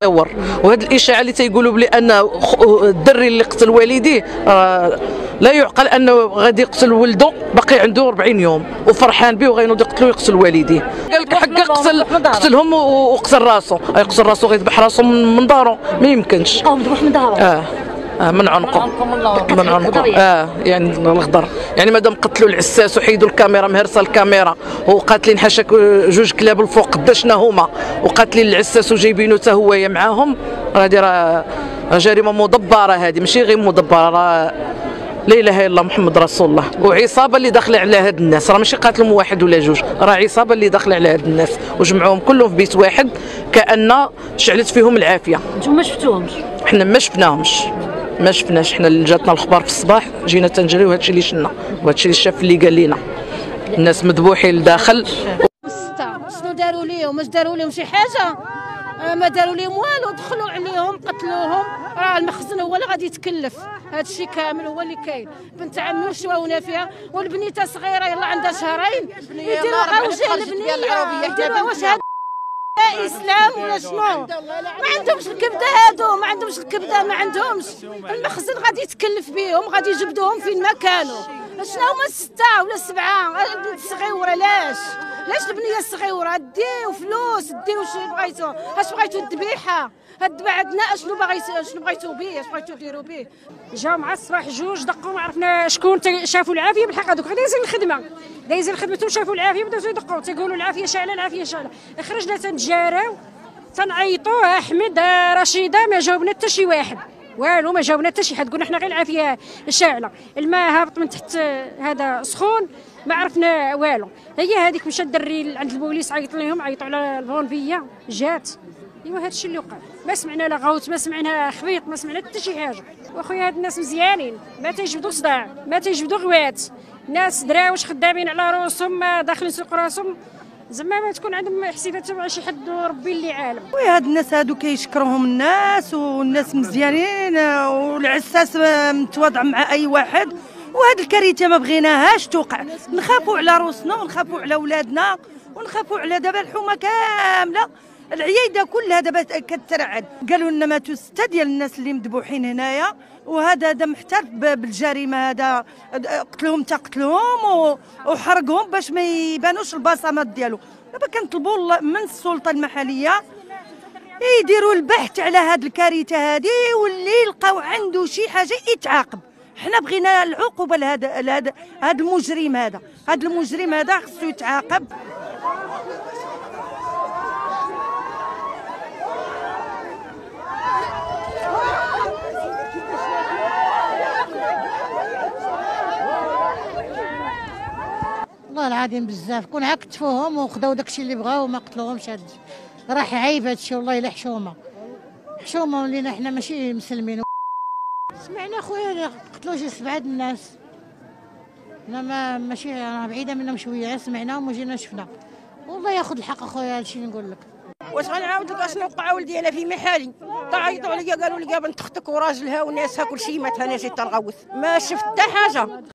وهذه الاشاعه اللي تيقولوا بلي ان الدري اللي قتل والديه لا يعقل انه غادي يقتل ولده باقي عنده 40 يوم وفرحان به وغينوض يقتلو يقتل والديه. قال لك حقا قتلهم وقتل راسو، يقتل راسو غيذبح راسو من دارو، ما يمكنش. مذبوح من دارو. من عنقه يعني الغدر، يعني مادام قتلوا العساس وحيدوا الكاميرا مهرسه الكاميرا وقاتلين حاشاك جوج كلاب الفوق قداشنا هما وقاتلين العساس وجايبينو حتى هو معاهم، هذه راه جريمه مدبره، هذه ماشي غير مدبره، راه لا اله الا الله محمد رسول الله، وعصابه اللي داخله على هاد الناس، راه ماشي قاتلهم واحد ولا جوج، راه عصابه اللي داخله على هاد الناس وجمعوهم كلهم في بيت واحد كأن شعلت فيهم العافيه. انتم ما شفتوهمش؟ حنا ما شفناهمش، ما شفناش، حنا اللي جاتنا الخبار في الصباح جينا تنجري وهذا الشيء اللي شفنا وهذا الشيء اللي شاف اللي قال لنا الناس مذبوحين لداخل. شنو داروا ليهم؟ واش داروا لهم شي حاجه؟ ما داروا لهم والو، دخلوا عليهم قتلوهم، راه المخزن هو اللي غادي يتكلف، هذا الشيء كامل هو اللي كاين. بنت عمي وشواونا فيها والبنيته صغيره يلا عندها شهرين يديروا غوجه البنيه، يديروا واش هذا اسلام ولا شنو؟ ما عندهمش الكبده هادو، ما عندهمش الكبده، ما عندهمش المخزن غادي يتكلف بهم، غادي يجبدوهم فين ما كانوا. شنو هما 6 ولا 7 البنت الصغيره؟ لاش البنيه الصغيره؟ ديو فلوس، ديروا شنو بغيتو، اش بغيتو الذبيحه؟ هاد الذبح عندنا شنو بغيتو به، اش بغيتو ديروا به؟ جاو مع الصباح جوج دقوا، ما عرفنا شكون، شافوا العافيه بالحق هذوك دايزين الخدمه، دايزين خدمتهم، شافوا العافيه بداو يدقوا تيقولوا العافيه شاعله العافيه شاعله. خرجنا تنتجاراو تنعيطوا احمد رشيده، ما جاوبنا حتى شي واحد، والو ما جاوبنا حتى شي حد، قلنا حنا غير العافيه شاعله، الماء هابط من تحت هذا سخون، ما عرفنا والو. هي هذيك مشى الدري عند البوليس عيط لهم، عيطوا على الفونفيه جات، ايوا هذا الشيء اللي وقع. ما سمعنا لا غوت، ما سمعنا خبيط، ما سمعنا حتى شي حاجه. واخويا هاد الناس مزيانين، ما تيجبدوا صداع، ما تيجبدوا غوات، ناس دراوش خدامين على روسهم، داخلين سوق راسهم، زعما ما تكون عندهم حسيبات مع شي حد ربي اللي عالم. وي هاد الناس هادو كيشكروهم الناس، والناس مزيانين، والعساس متواضع مع اي واحد، وهاد الكارثه ما بغيناهاش توقع. نخافوا على روسنا ونخافوا على ولادنا ونخافوا على دابا الحومه كامله، العياده كلها دابا كترعد. قالوا لنا ماتوا 6 ديال الناس اللي مذبوحين هنايا، وهذا محترف بالجريمه، هذا قتلهم تقتلهم وحرقهم باش ما يبانوش البصمات ديالو. دابا كنطلبوا من السلطه المحليه يديروا البحث على هاد الكارثه هذه، واللي يلقاو عنده شي حاجه يتعاقب. حنا بغينا العقوبه لهذا المجرم، هذا المجرم هذا خصو يتعاقب. والله العظيم بزاف، كون عكتفوهم وخداو داكشي اللي بغاو وما قتلوهمش، راه عيب هادشي والله. الا حشومه ولينا حنا ماشي مسلمين. سمعنا خويا قتلوا شي 7 الناس، انا ماشي انا بعيده منهم شويه، سمعناهم وجينا شفنا. والله ياخذ الحق اخويا، هادشي اللي نقول لك. واش غنعاود لك اشنو وقع ولدي انا في محالي؟ تعيطوا عليا قالوا لي بنت اختك وراجلها وناسها كلشي مات، انا جيت تنغوث ما شفت حتى حاجه.